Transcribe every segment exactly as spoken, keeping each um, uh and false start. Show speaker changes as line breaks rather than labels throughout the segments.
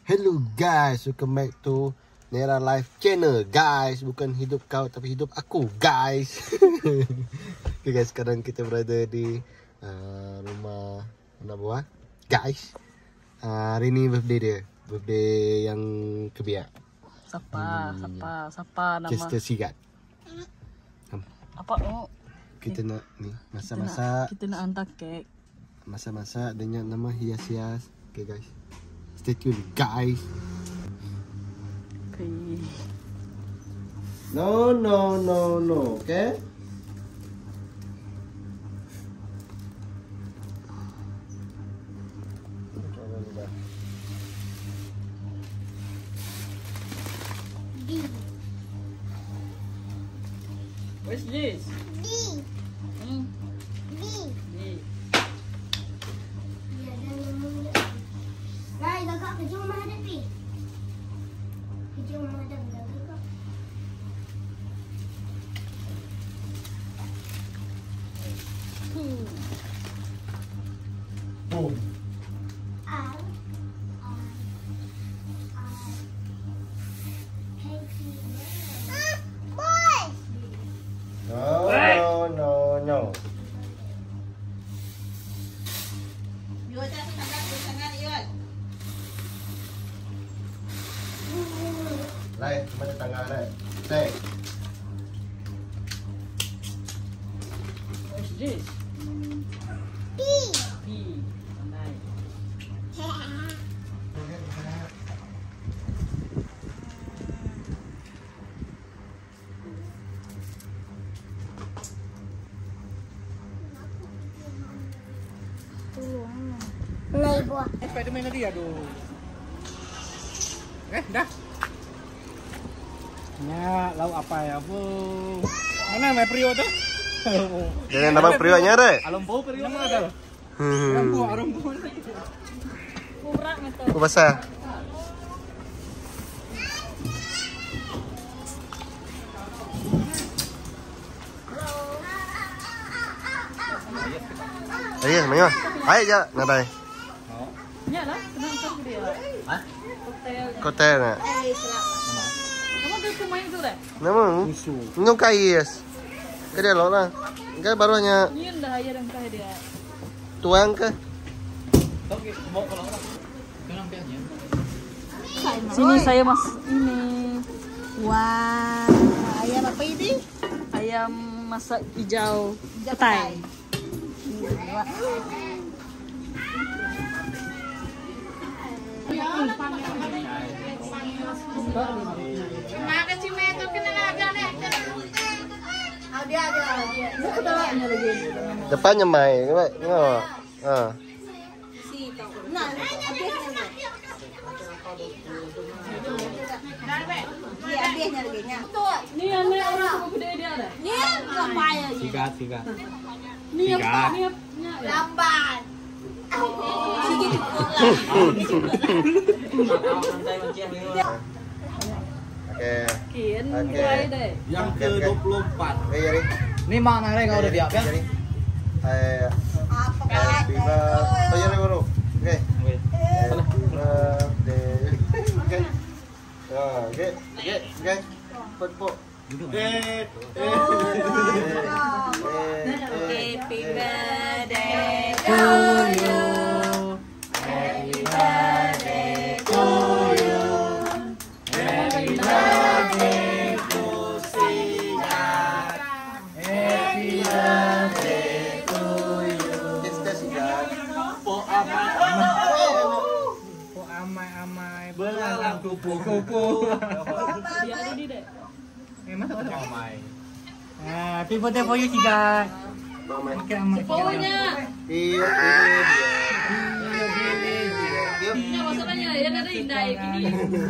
Hello guys, welcome back to Nera Life Channel guys. Bukan hidup kau tapi hidup aku guys. Okay guys, sekarang kita berada di uh, rumah anak buah guys. uh, Hari ni birthday dia. Birthday yang kebiak.
Siapa? Hmm. Siapa? Siapa nama?
Chester Sigat.
Apa oh?
Kita nak ni masak-masak.
Kita nak hantar kek.
Masak-masak dengan nama hias-hias. Okay guys, stay tune guys.
Okay.
No, no, no, no. Okay.
What's this?
D.
Hmm?
D.
D.
Rai, gagak kerja rumah ada pi. Kerja rumah ada gagak.
Hmm.
Boom.
Al. Al. Al. Happy. Ah, boy.
No, no, no.
Yun, sa tangan, sa tangan, yun.
Lai, mana tangan Lai? Lai.
What's this?
P.
P. Pandai.
Naik buah.
Eh, Spiderman tadi aduh. Eh, dah. Ya, lauk apa ya, Bu? Mana mai prio tu?
Jangan nama prioknya Lai.
Alompo prio mana ada?
Hmm.
Alompo, alompo.
Kurang itu.
Apa pasal? Ayo, mana? Ayo je, nak dah.
Ya lah, kenapa dia?
Hah?
Hotel.
Kotel nak.
Kamu tu kumain tu dah?
Nama?
Susu.
Nung kais. Kedai lo lah. Kan baru hanya
Ni dah ayah dan kah dia.
tuang ke?
Okey, mau kalau orang. Kenapa pianya?
Sini saya mas ini
Wah, ayam apa ini?
ayam masak hijau petai.
Makan si Meto kena naga nih. Oh dia dia dia.
Kedalamnya lagi.
Depannya mai, kan? Oh. Ah.
Nah, habisnya. Dia habisnya lagi nya.
Ni yang ni orang sama gede dia ada.
Ni ngapain?
Tiga, tiga.
Ni apa? Ni apa?
Lambat. Sige cukup lah.
Okey.
Kian
Okey.
mulai deh.
Yang ke dua puluh empat.
Eh, jadi.
Ni mana ni kau udah biar ya?
Jadi. Eh,
Apa
happy birthday. Oh, jadi baru. Okey.
Okey.
Happy birthday. Okey. Ah, okey. Okey. Okey. Put-put.
Eh,
Happy birthday to you. Happy birthday to you. Happy birthday to Sigat. Happy birthday to you.
Kita siap.
po amai amai. Po amai amai. Belalang kupu-kupu.
Dia ada di deh.
Eh, mana mana amai. Ah, happy birthday for you, Sigat.
Mamai.
Okey, amai.
Pokoknya,
Iyo, ini dia.
ini masalahnya yang ada indah ya gini.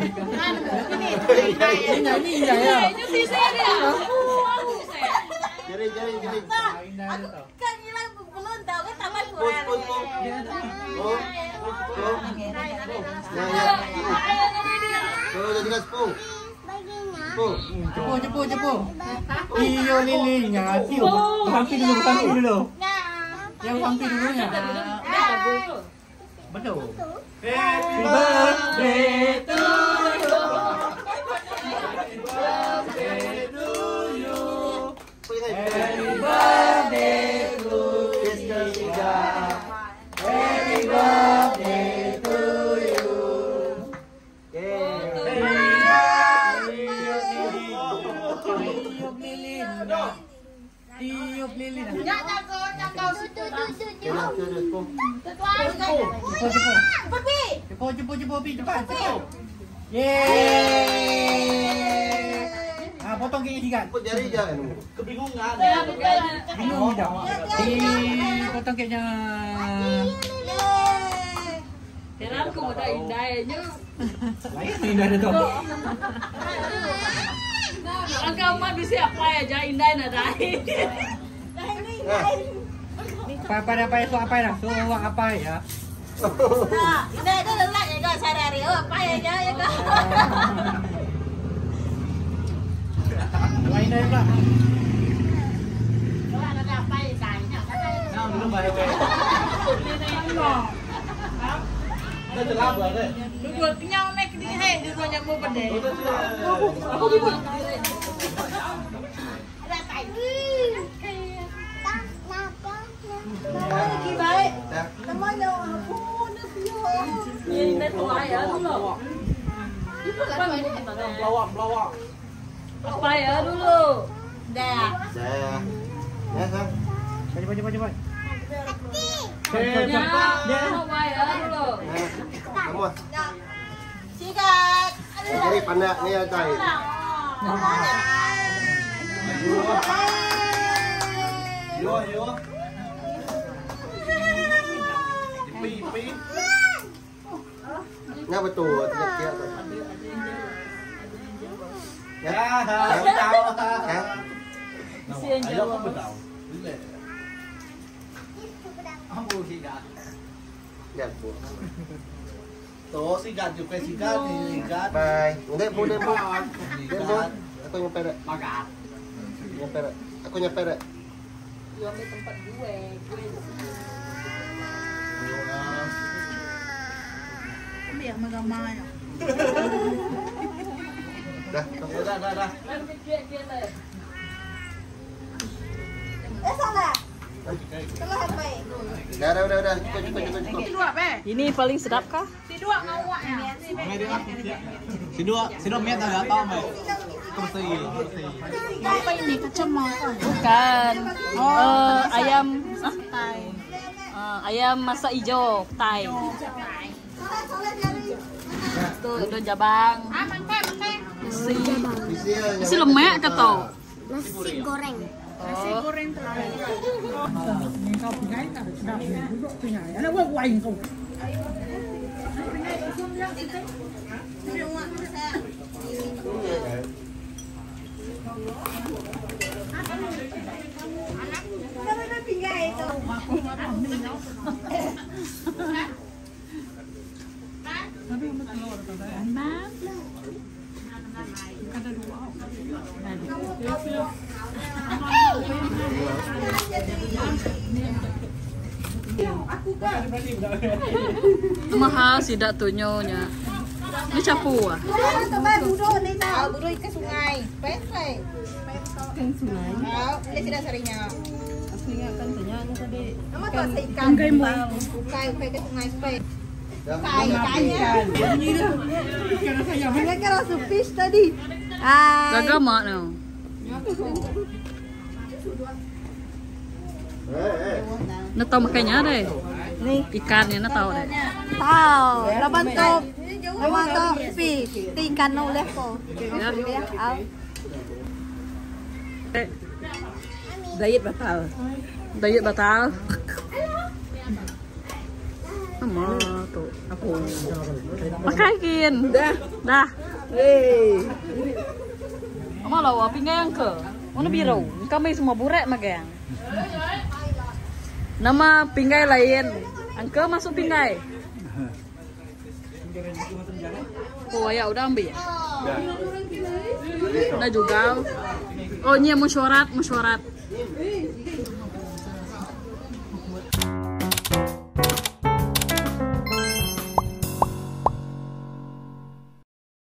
Indah ni indah ya.
Ini sih saya dia. Aku, aku saya.
Jari, jari, jari.
Indah tu tau.
Kan hilang belum tahu kan tambah
Put,
kurang.
put, put. Oh, oh. Ya, ya. Oh, jadi kat sepuluh. Sepuluh.
Cepu, cepu, cepu. Iyo lilinya, tiu. Hampir dulu, hampir dulu. Yang hampir dulunya.
Dah, dah,
Betul. Happy birthday. birthday to you. Happy birthday to you. Happy birthday to Mister Siga. Happy birthday to you. Tiup lilin. Tiup lilin.
Ya, jago, jago.
Jalan ke dia tu.
Cepat, cepat, cepat, Pi, cepat, cepat. Yeay. Ah, potong keknya tiga.
Put jari je kan.
Kebingungan.
Bingung tidak? Di potong keknya.
Heran aku udah indahnya.
Lain indah ada tu.
Angka mah bisa apa ya jadi indah nada.
Apa apa apa itu apa ya? So apa ya?
Nah, ini itu lelah ya kak, sehari-hari apa ya ya kak?
Lain dah pula.
Wah, ada apa ya kayaknya?
Nah, belum bayar. Dah terlalu ada.
Dua kenyang mek di hei di ruang yang mau berdeh.
Aku gimana?
Ada tai. Lagi baik. Teman yang aku nak biar.
Ini tua ya dulu. Itu kan ini
Pelawak, pelawak.
apa ya dulu?
Dah.
Saya. Ya, Sang.
Cepat, cepat, cepat.
Ya, apa ya dulu?
Nah, kamu.
Sikat.
Jadi pandai ni ya, Cai. Yo, yo. Pi, pi. Nga betul, tidak kira tu. Ya, tahu. Ya.
Sian Jawa.
Ya, bu.
Tuh, sikat juga sikat, sikat.
Bye. Hindi po, hindi po. Hindi po. Ako yung pera.
Magat.
Yung pera. Ako yung pera.
Gua ambil tempat gue. Gue
Biar magamanya.
Dah.
Dah, dah, dah.
kan dia dia lah.
Eh salah. Salah apa?
Dah, dah, dah, dah. Cukup, cukup, cukup, cukup.
Dua be.
Ini paling sedap kah?
Si dua ngawaknya.
Si dua, si dua miat ada apa, Mbak? Kursi, kursi.
Apa ini kacamata?
Bukan. Eh, ayam ah? Eh, ayam masak hijau, Thai. Tuh, daun jabang.
Ah, mangkai, mangkai.
Si
Isi ya,
si lemak kata.
Nasi goreng.
Nasi goreng terus.
Mahal sidak tunyonya. Ini capu ah.
Teman budok ni tau. Budok ikan sungai. Pepek. Ikan sungai. Tahu, ini sudah seringnya.
Aku ingatkan tanya tadi.
Nama tu asa ikan. Ukai ukai ukai ke sungai Spek. Ukai ikannya. Mereka kan rasa fish tadi. Ah.
Gagal mak no. Nó tao makanya deh.
Nih.
Ikannya nó tahu deh.
Tahu. Laban tu. Laban tu fish. Ikan no lepo.
Ya.
Ya. Au.
Diet batal. Diet batal. Sama tuh. Aku. Makain. Dah. Dah. Hei. Ama lawa pinggang yang ke. Mana biru? Kami semua burek magang. Nama pinggai lain. Angka masuk pinggai. Oh ya udah ambil ya. Nah juga. Oh ini mesyuarat, mesyuarat.